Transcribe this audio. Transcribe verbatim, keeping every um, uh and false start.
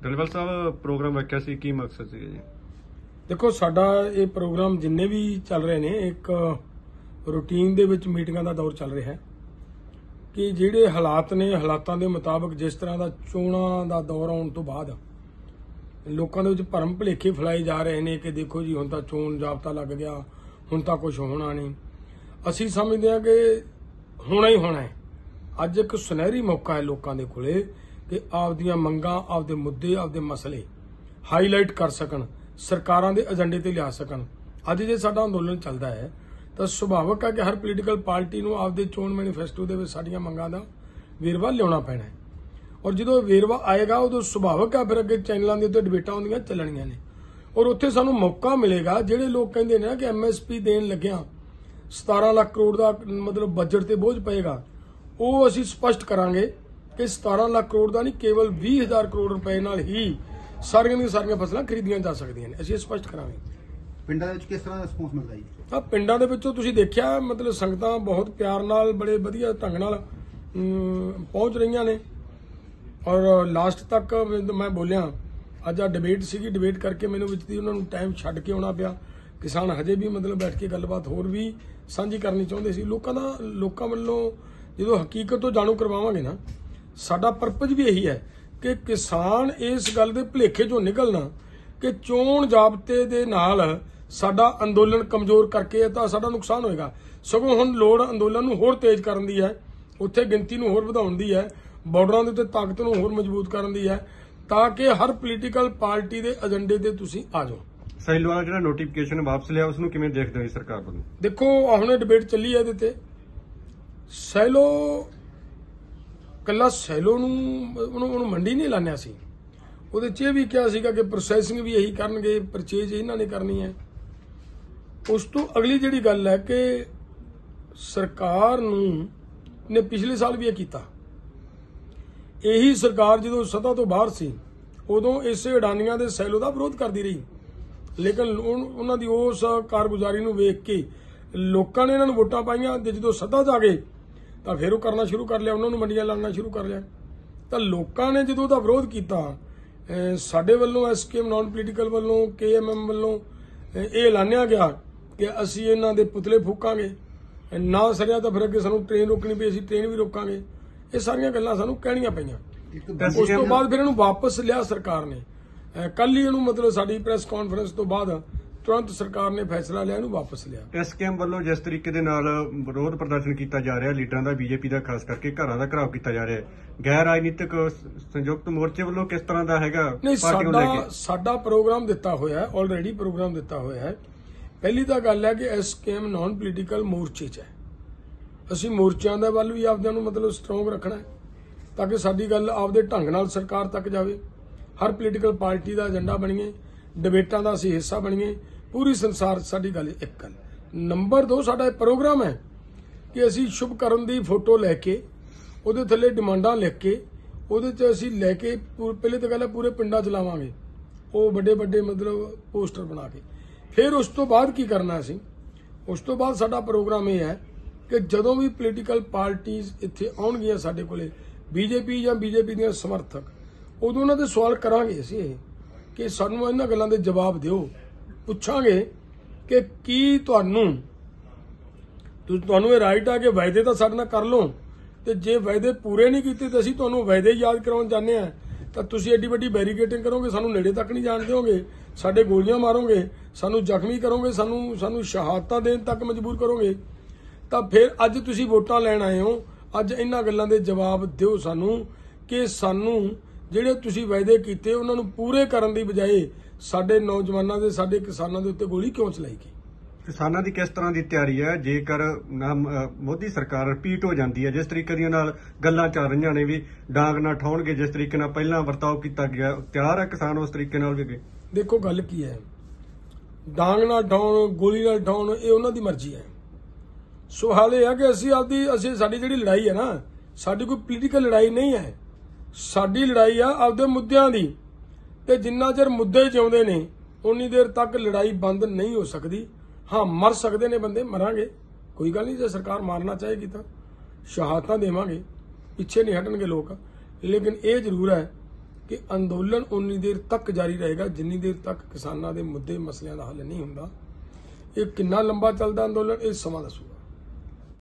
ਡੱਲੇਵਾਲ ਸਾਹਿਬ programme ਰੱਖਿਆ ਸੀ, ਕੀ ਮਕਸਦ ਸੀ ਜੀ? ਦੇਖੋ, ਸਾਡਾ ਇਹ ਪ੍ਰੋਗਰਾਮ ਜਿੰਨੇ ਵੀ ਚੱਲ ਰਹੇ ਨੇ ਇੱਕ ਰੂਟੀਨ ਦੇ ਵਿੱਚ ਮੀਟਿੰਗਾਂ ਦਾ ਦੌਰ ਚੱਲ ਰਿਹਾ ਹੈ ਕਿ ਜਿਹੜੇ ਹਾਲਾਤ ਨੇ ਹਾਲਾਤਾਂ ਦੇ ਮੁਤਾਬਕ ਜਿਸ ਤਰ੍ਹਾਂ ਦਾ ਚੋਣਾਂ ਦਾ ਦੌਰ ਆਉਣ ਤੋਂ ਬਾਅਦ ਲੋਕਾਂ ਦੇ ਵਿੱਚ ਭਰਮ ਭੁਲੇਖੇ ਫੈਲਾਏ ਜਾ ਰਹੇ ਨੇ ਕਿ ਦੇਖੋ ਜੀ ਹੁਣ ਤਾਂ ਚੋਣ ਜ਼ਾਬਤਾ ਲੱਗ ਗਿਆ, ਹੁਣ ਤਾਂ ਕੁਝ ਹੋਣਾ ਨਹੀਂ। ਅਸੀਂ ਸਮਝਦੇ ਹਾਂ ਕਿ ਹੋਣਾ ਹੀ ਹੋਣਾ ਹੈ। ਅੱਜ ਇੱਕ ਸੁਨਹਿਰੀ ਮੌਕਾ ਹੈ ਲੋਕਾਂ ਦੇ ਕੋਲੇ ਕਿ ਆਪਦੀਆਂ ਮੰਗਾਂ, ਆਪਦੇ ਮੁੱਦੇ, ਆਪਦੇ ਮਸਲੇ ਹਾਈਲਾਈਟ ਕਰ ਸਕਣ, ਸਰਕਾਰਾਂ ਦੇ ਏਜੰਡੇ ਤੇ ਲਿਆ ਸਕਣ। ਅੱਜ ਜੇ ਸਾਡਾ ਅੰਦੋਲਨ ਚੱਲਦਾ ਹੈ ਤਾਂ ਸੁਭਾਵਿਕ ਹੈ ਕਿ ਹਰ ਪੋਲੀਟੀਕਲ ਪਾਰਟੀ ਨੂੰ ਆਪਦੇ ਚੋਣ ਮੈਨੀਫੈਸਟੋ ਦੇ ਵਿੱਚ ਸਾਡੀਆਂ ਮੰਗਾਂ ਦਾ ਵੇਰਵਾ ਲਿਆਉਣਾ ਪੈਣਾ ਹੈ ਔਰ ਜਦੋਂ ਵੇਰਵਾ ਆਏਗਾ ਉਦੋਂ ਸੁਭਾਵਿਕ ਹੈ ਫਿਰ ਅੱਗੇ ਚੈਨਲਾਂ ਦੇ ਉੱਤੇ ਡਿਬੇਟਾਂ ਹੁੰਦੀਆਂ ਚੱਲਣੀਆਂ ਨੇ ਔਰ ਉੱਥੇ ਸਾਨੂੰ ਮੌਕਾ ਮਿਲੇਗਾ। ਜਿਹੜੇ ਲੋਕ ਕਹਿੰਦੇ ਨੇ ਕਿ ਐਮਐਸਪੀ ਦੇਣ ਲੱਗਿਆਂ ਸਤਾਰਾਂ ਲੱਖ ਕਰੋੜ ਦਾ ਮਤਲਬ ਬਜਟ ਤੇ ਬੋਝ ਪਏਗਾ, ਉਹ ਅਸੀਂ ਸਪਸ਼ਟ ਕਰਾਂਗੇ ਕਿ ਸਤਾਰਾਂ ਲੱਖ ਕਰੋੜ ਦਾ ਨਹੀਂ, ਕੇਵਲ ਵੀਹ ਹਜ਼ਾਰ ਕਰੋੜ ਰੁਪਏ ਨਾਲ ਹੀ ਸਾਰੀਆਂ ਦੀਆਂ ਸਾਰੀਆਂ ਫਸਲਾਂ ਖਰੀਦੀਆਂ ਜਾ ਸਕਦੀਆਂ ਨੇ। ਅਸੀਂ ਸਪਸ਼ਟ ਕਰਾਂਗੇ। ਪਿੰਡਾਂ ਦੇ ਵਿੱਚ ਕਿਸ ਤਰ੍ਹਾਂ ਦਾ ਰਿਸਪੌਂਸ ਮਿਲਦਾ ਜੀ? ਹਾਂ, ਪਿੰਡਾਂ ਦੇ ਵਿੱਚੋਂ ਤੁਸੀਂ ਦੇਖਿਆ ਮਤਲਬ ਸੰਗਤਾਂ ਬਹੁਤ ਪਿਆਰ ਨਾਲ ਬੜੇ ਵਧੀਆ ਢੰਗ ਨਾਲ ਪਹੁੰਚ ਰਹੀਆਂ ਨੇ ਔਰ ਲਾਸਟ ਤੱਕ ਮੈਂ ਬੋਲਿਆ ਅੱਜ ਆ ਡਿਬੇਟ ਸੀਗੀ, ਡਿਬੇਟ ਕਰਕੇ ਮੈਨੂੰ ਵਿੱਚ ਦੀ ਉਹਨਾਂ ਨੂੰ ਟਾਈਮ ਛੱਡ ਕੇ ਆਉਣਾ ਪਿਆ। ਕਿਸਾਨ ਹਜੇ ਵੀ ਮਤਲਬ ਬੈਠ ਕੇ ਗੱਲਬਾਤ ਹੋਰ ਵੀ ਸਾਂਝੀ ਕਰਨੀ ਚਾਹੁੰਦੇ ਸੀ। ਲੋਕਾਂ ਦਾ ਲੋਕਾਂ ਵੱਲੋਂ ਜਦੋਂ ਹਕੀਕਤ ਤੋਂ ਜਾਣੂ ਕਰਵਾਵਾਂਗੇ ਨਾ, ਸਾਡਾ ਪਰਪਸ ਵੀ ਇਹੀ ਹੈ ਕਿ ਕਿਸਾਨ ਇਸ ਗੱਲ ਦੇ ਭੁਲੇਖੇ ਚੋਂ ਨਿਕਲਣਾ ਕਿ ਚੋਣ ਜ਼ਾਬਤੇ ਦੇ ਨਾਲ ਸਾਡਾ ਅੰਦੋਲਨ ਕਮਜ਼ੋਰ ਕਰਕੇ ਤਾਂ ਸਾਡਾ ਨੁਕਸਾਨ ਹੋਏਗਾ। ਸਗੋਂ ਹੁਣ ਲੋੜ ਅੰਦੋਲਨ ਨੂੰ ਹੋਰ ਤੇਜ਼ ਕਰਨ ਦੀ ਹੈ, ਉੱਥੇ ਗਿਣਤੀ ਨੂੰ ਹੋਰ ਵਧਾਉਣ ਦੀ ਹੈ, ਬਾਰਡਰਾਂ ਦੇ ਉੱਤੇ ਤਾਕਤ ਨੂੰ ਹੋਰ ਮਜ਼ਬੂਤ ਕਰਨ ਦੀ ਹੈ ਤਾਂ ਕਿ ਹਰ ਪੋਲੀਟੀਕਲ ਪਾਰਟੀ ਦੇ ਏਜੰਡੇ ਤੇ ਤੁਸੀਂ ਆ ਜਾਓ। ਸੈਲੋ ਵਾਲਾ ਜਿਹੜਾ ਨੋਟੀਫਿਕੇਸ਼ਨ ਵਾਪਸ ਲਿਆ ਉਸ ਨੂੰ ਕਿਵੇਂ ਦੇਖਦੇ ਹੋ ਸਰਕਾਰ ਵੱਲੋਂ? ਦੇਖੋ, ਹੁਣੇ ਡਿਬੇਟ ਚੱਲੀ ਹੈ ਇਹਦੇ ਤੇ। ਸੈਲੋ ਕੱਲਾ ਸੈਲੋ ਨੂੰ ਉਹਨੂੰ ਉਹਨੂੰ ਮੰਡੀ ਨਹੀਂ ਲਾਣਿਆ ਸੀ, ਉਹਦੇ 'ਚ ਇਹ ਵੀ ਕਿਹਾ ਸੀਗਾ ਕਿ ਪ੍ਰੋਸੈਸਿੰਗ ਵੀ ਇਹੀ ਕਰਨਗੇ, ਪਰਚੇਜ ਇਹਨਾਂ ਨੇ ਕਰਨੀ ਹੈ। ਉਸ ਤੋਂ ਅਗਲੀ ਜਿਹੜੀ ਗੱਲ ਹੈ ਕਿ ਸਰਕਾਰ ਨੂੰ ਨੇ ਪਿਛਲੇ ਸਾਲ ਵੀ ਇਹ ਕੀਤਾ। ਇਹੀ ਸਰਕਾਰ ਜਦੋਂ ਸੱਤਾ ਤੋਂ ਬਾਹਰ ਸੀ ਉਦੋਂ ਇਸੇ ਅਡਾਨੀਆਂ ਦੇ ਸੈਲੋ ਦਾ ਵਿਰੋਧ ਕਰਦੀ ਰਹੀ, ਲੇਕਿਨ ਉਹਨਾਂ ਦੀ ਉਸ ਕਾਰਗੁਜ਼ਾਰੀ ਨੂੰ ਵੇਖ ਕੇ ਲੋਕਾਂ ਨੇ ਇਹਨਾਂ ਨੂੰ ਵੋਟਾਂ ਪਾਈਆਂ ਤੇ ਜਦੋਂ ਸੱਤਾ 'ਚ ਆ ਗਏ ਤਾਂ ਫਿਰ ਉਹ ਕਰਨਾ ਸ਼ੁਰੂ ਕਰ ਲਿਆ, ਉਹਨਾਂ ਨੂੰ ਮੰਡੀਆਂ ਲਾਉਣਾ ਸ਼ੁਰੂ ਕਰ ਲਿਆ। ਤਾਂ ਲੋਕਾਂ ਨੇ ਜਦੋਂ ਉਹਦਾ ਵਿਰੋਧ ਕੀਤਾ, ਸਾਡੇ ਵੱਲੋਂ ਐਸਕੇਐਮ ਨਾਨ ਪੋਲੀਟੀਕਲ ਵੱਲੋਂ ਕੇਐਮਐਮ ਵੱਲੋਂ ਇਹ ਐਲਾਨਿਆ ਗਿਆ ਕਿ ਅਸੀਂ ਇਹਨਾਂ ਦੇ ਪੁਤਲੇ ਫੂਕਾਂਗੇ, ਨਾ ਸਰਿਆ ਤਾਂ ਫਿਰ ਅੱਗੇ ਸਾਨੂੰ ਟ੍ਰੇਨ ਰੋਕਣੀ ਪਈ, ਅਸੀਂ ਟ੍ਰੇਨ ਵੀ ਰੋਕਾਂਗੇ। ਇਹ ਸਾਰੀਆਂ ਗੱਲਾਂ ਸਾਨੂੰ ਕਹਿਣੀਆਂ ਪਈਆਂ। ਉਸ ਤੋਂ ਬਾਅਦ ਫਿਰ ਇਹਨੂੰ ਵਾਪਸ ਲਿਆ ਸਰਕਾਰ ਨੇ। ਕੱਲ ਹੀ ਇਹਨੂੰ ਮਤਲਬ ਸਾਡੀ ਪ੍ਰੈਸ ਕਾਨਫਰੰਸ ਤੋਂ ਬਾਅਦ ਤੁਰੰਤ ਸਰਕਾਰ ਨੇ ਫੈਸਲਾ ਲਿਆ, ਇਹਨੂੰ ਵਾਪਸ ਲਿਆ। ਐਸਕੇਐਮ ਵੱਲੋਂ ਜਿਸ ਤਰੀਕੇ ਦੇ ਨਾਲ ਵਿਰੋਧ ਪ੍ਰਦਰਸ਼ਨ ਕੀਤਾ ਜਾ ਰਿਹਾ, ਲੀਡਰਾਂ ਦਾ, ਬੀਜੇਪੀ ਦਾ ਖਾਸ ਕਰਕੇ ਘਰਾਂ ਦਾ ਘਰਾਓ ਕੀਤਾ ਜਾ ਰਿਹਾ, ਗੈਰ ਰਾਜਨੀਤਿਕ ਸੰਯੁਕਤ ਮੋਰਚੇ ਵੱਲੋਂ ਕਿਸ ਤਰ੍ਹਾਂ ਦਾ ਹੈਗਾ? ਨਹੀਂ, ਸਾਡਾ ਸਾਡਾ ਪ੍ਰੋਗਰਾਮ ਦਿੱਤਾ ਹੋਇਆ ਹੈ, ਆਲਰੇਡੀ ਪ੍ਰੋਗਰਾਮ ਦਿੱਤਾ ਹੋਇਆ ਹੈ। ਪਹਿਲੀ ਤਾਂ ਗੱਲ ਹੈ ਕਿ ਐਸਕੇਐਮ ਨਾਨ ਪੋਲੀਟੀਕਲ ਮੋਰਚੇ 'ਚ ਹੈ। ਅਸੀਂ ਮੋਰਚਿਆਂ ਦੇ ਵੱਲ ਵੀ ਆਪਦਿਆਂ ਨੂੰ ਮਤਲਬ ਸਟਰੋਂਗ ਰੱਖਣਾ ਹੈ ਤਾਂ ਕਿ ਸਾਡੀ ਗੱਲ ਆਪਦੇ ਢੰਗ ਨਾਲ ਸਰਕਾਰ ਤੱਕ ਜਾਵੇ, ਹਰ ਪੋਲੀਟੀਕਲ ਪਾਰਟੀ ਦਾ ਏਜੰਡਾ ਬਣੀਏ, ਡਿਬੇਟਾਂ ਦਾ ਅਸੀਂ ਹਿੱਸਾ ਬਣੀਏ, ਪੂਰੀ ਸੰਸਾਰ ਸਾਡੀ ਗੱਲ ਇੱਕ ਗੱਲ। ਨੰਬਰ ਦੋ, ਸਾਡਾ ਇਹ ਪ੍ਰੋਗਰਾਮ ਹੈ ਕਿ ਅਸੀਂ ਸ਼ੁਭ ਕਰਨ ਦੀ ਫੋਟੋ ਲੈ ਕੇ ਉਹਦੇ ਥੱਲੇ ਡਿਮਾਂਡਾਂ ਲਿਖ ਕੇ ਉਹਦੇ 'ਚ ਅਸੀਂ ਲੈ ਕੇ ਪਹਿਲੇ ਤਾਂ ਗੱਲ ਹੈ ਪੂਰੇ ਪਿੰਡਾਂ 'ਚ ਲਾਵਾਂਗੇ, ਉਹ ਵੱਡੇ ਵੱਡੇ ਮਤਲਬ ਪੋਸਟਰ ਬਣਾ ਕੇ। ਫਿਰ ਉਸ ਤੋਂ ਬਾਅਦ ਕੀ ਕਰਨਾ ਅਸੀਂ? ਉਸ ਤੋਂ ਬਾਅਦ ਸਾਡਾ ਪ੍ਰੋਗਰਾਮ ਇਹ ਹੈ ਕਿ ਜਦੋਂ ਵੀ ਪੋਲੀਟੀਕਲ ਪਾਰਟੀਆਂ ਇੱਥੇ ਆਉਣਗੀਆਂ ਸਾਡੇ ਕੋਲੇ, ਬੀਜੇਪੀ ਜਾਂ ਬੀਜੇਪੀ ਦੀਆਂ ਸਮਰਥਕ, ਉਦੋਂ ਉਹਨਾਂ ਦੇ ਸਵਾਲ ਕਰਾਂਗੇ ਅਸੀਂ ਇਹ ਕਿ ਸਾਨੂੰ ਇਹਨਾਂ ਗੱਲਾਂ ਦੇ ਜਵਾਬ ਦਿਓ। ਪੁੱਛਾਂਗੇ ਕਿ ਕੀ ਤੁਹਾਨੂੰ ਤੁਹਾਨੂੰ ਇਹ ਰਾਈਟ ਆ ਕਿ ਵਾਅਦੇ ਤਾਂ ਸਾਡੇ ਨਾਲ ਕਰ ਲਓ, ਤੇ ਜੇ ਵਾਅਦੇ ਪੂਰੇ ਨਹੀਂ ਕੀਤੇ ਤਾਂ ਅਸੀਂ ਤੁਹਾਨੂੰ ਵਾਅਦੇ ਯਾਦ ਕਰਾਉਣ ਜਾਂਦੇ ਆ ਤਾਂ ਤੁਸੀਂ ਐਡੀ ਵੱਡੀ ਬੈਰੀਕੇਡਿੰਗ ਕਰੋਗੇ, ਸਾਨੂੰ ਨੇੜੇ ਤੱਕ ਨਹੀਂ ਜਾਣ ਦਿਓਗੇ, ਸਾਡੇ ਗੋਲੀਆਂ ਮਾਰੋਗੇ, ਸਾਨੂੰ ਜ਼ਖਮੀ ਕਰੋਗੇ, ਸਾਨੂੰ ਸਾਨੂੰ ਸ਼ਹਾਦਤਾਂ ਦੇਣ ਤੱਕ ਮਜਬੂਰ ਕਰੋਗੇ। ਤਾਂ ਫਿਰ ਅੱਜ ਤੁਸੀਂ ਵੋਟਾਂ ਲੈਣ ਆਏ ਹੋ, ਅੱਜ ਇਹਨਾਂ ਗੱਲਾਂ ਦੇ ਜਵਾਬ ਦਿਓ ਸਾਨੂੰ ਕਿ ਸਾਨੂੰ ਜਿਹੜੇ ਤੁਸੀਂ ਵਾਅਦੇ ਕੀਤੇ ਉਹਨਾਂ ਨੂੰ ਪੂਰੇ ਕਰਨ ਦੀ ਬਜਾਏ ਸਾਡੇ ਨੌਜਵਾਨਾਂ ਦੇ, ਸਾਡੇ ਕਿਸਾਨਾਂ ਦੇ ਉੱਤੇ ਗੋਲੀ ਕਿਉਂ ਚਲਾਈ ਗਈ? ਕਿਸਾਨਾਂ ਦੀ ਕਿਸ ਤਰ੍ਹਾਂ ਦੀ ਤਿਆਰੀ ਹੈ ਜੇਕਰ ਮੋਦੀ ਸਰਕਾਰ ਰਿਪੀਟ ਹੋ ਜਾਂਦੀ ਹੈ? ਜਿਸ ਤਰੀਕੇ ਦੀਆਂ ਨਾਲ ਗੱਲਾਂ ਚੱਲ ਰਹੀਆਂ ਨੇ ਵੀ ਡਾਂਗ ਨਾ ਠਾਉਣਗੇ, ਜਿਸ ਤਰੀਕੇ ਨਾਲ ਪਹਿਲਾਂ ਵਰਤਾਓ ਕੀਤਾ ਗਿਆ, ਤਿਆਰ ਹੈ ਕਿਸਾਨ ਉਸ ਤਰੀਕੇ ਨਾਲ ਵੀ? ਦੇਖੋ, ਗੱਲ ਕੀ ਹੈ, ਡਾਂਗ ਨਾਲ ਠਾਉਣ, ਗੋਲੀ ਨਾਲ ਠਾਉਣ, ਇਹ ਉਹਨਾਂ ਦੀ ਮਰਜ਼ੀ ਹੈ। ਸਵਾਲ ਇਹ ਹੈ ਕਿ ਅਸੀਂ ਆਪਦੀ ਅਸੀਂ ਸਾਡੀ ਜਿਹੜੀ ਲੜਾਈ ਹੈ ਨਾ, ਸਾਡੀ ਕੋਈ ਪੋਲੀਟੀਕਲ ਲੜਾਈ ਨਹੀਂ ਹੈ, ਸਾਡੀ ਲੜਾਈ ਆ ਆਪਦੇ ਮੁੱਦਿਆਂ ਦੀ। ਤੇ ਜਿੰਨਾ ਚਿਰ ਮੁੱਦੇ ਜਿਉਂਦੇ ਨੇ ਉਨੀ ਦੇਰ ਤੱਕ ਲੜਾਈ ਬੰਦ ਨਹੀਂ ਹੋ ਸਕਦੀ। ਹਾਂ, ਮਰ ਸਕਦੇ ਨੇ ਬੰਦੇ, ਮਰਾਂਗੇ, ਕੋਈ ਗੱਲ ਨਹੀਂ। ਜੇ ਸਰਕਾਰ ਮਾਰਨਾ ਚਾਹੇਗੀ ਤਾਂ ਸ਼ਹਾਦਤਾਂ ਦੇਵਾਂਗੇ, ਪਿੱਛੇ ਨਹੀਂ ਹਟਣਗੇ ਲੋਕ। ਲੇਕਿਨ ਇਹ ਜ਼ਰੂਰ ਹੈ ਕਿ ਅੰਦੋਲਨ ਉਨੀ ਦੇਰ ਤੱਕ ਜਾਰੀ ਰਹੇਗਾ ਜਿੰਨੀ ਦੇਰ ਤੱਕ ਕਿਸਾਨਾਂ ਦੇ ਮੁੱਦੇ ਮਸਲਿਆਂ ਦਾ ਹੱਲ ਨਹੀਂ ਹੁੰਦਾ। ਇਹ ਕਿੰਨਾ ਲੰਬਾ ਚੱਲਦਾ ਅੰਦੋਲਨ, ਇਹ ਸਮਾਂ ਦੱਸੂਗਾ।